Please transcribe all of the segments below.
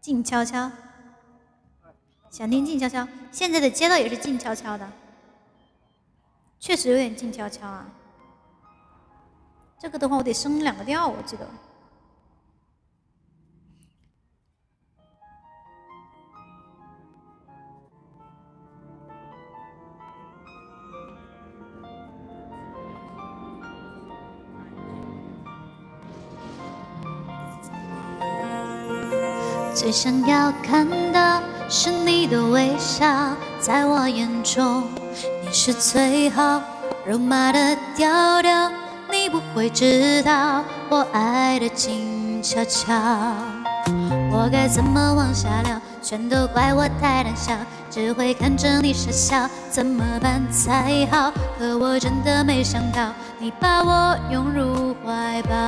静悄悄，想听静悄悄。现在的街道也是静悄悄的，确实有点静悄悄啊。这个的话，我得升2个调，我记得。最想要看到是你的微笑，在我眼中你是最好肉麻的调调，你不会知道我爱的静悄悄。我该怎么往下聊？全都怪我太胆小，只会看着你傻笑，怎么办才好？可我真的没想到，你把我拥入怀抱。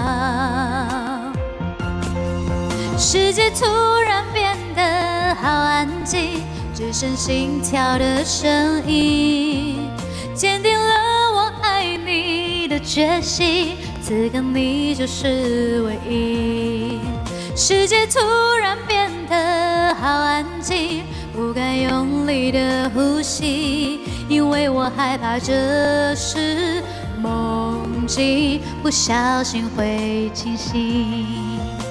世界突然变得好安静，只剩心跳的声音，坚定了我爱你的决心。此刻你就是唯一。世界突然变得好安静，不敢用力的呼吸，因为我害怕这是梦境，不小心会清醒。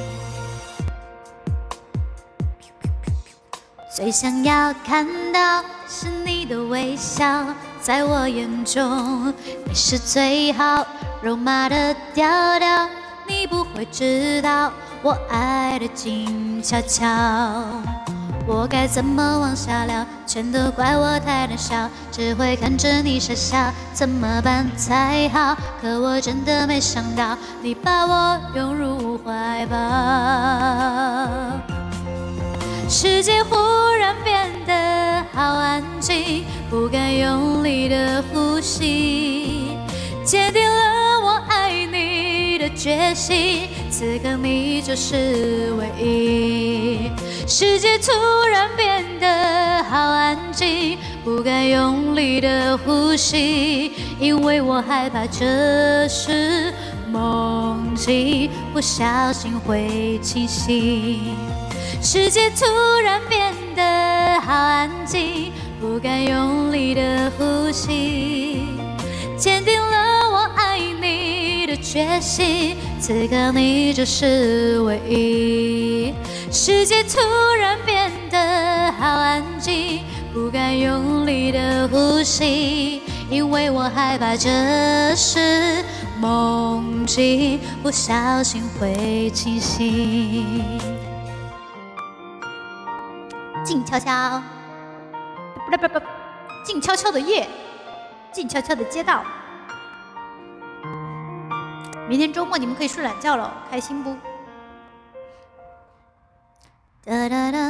最想要看到是你的微笑，在我眼中你是最好肉麻的调调，你不会知道我爱的静悄悄。我该怎么往下聊？全都怪我太胆小，只会看着你傻笑，怎么办才好？可我真的没想到，你把我拥入怀抱。世界忽然变得好安静，不敢用力的呼吸，坚定了我爱你的决心。此刻你就是唯一。世界突然变得好安静，不敢用力的呼吸，因为我害怕这是梦境，不小心会清醒。世界突然变得好安静，不敢用力的呼吸，坚定了我爱你的决心。此刻你就是唯一。世界突然变得好安静，不敢用力的呼吸，因为我害怕这是梦境，不小心会清醒。静悄悄，不，静悄悄的夜，静悄悄的街道。明天周末你们可以睡懒觉了，开心不？哒哒哒。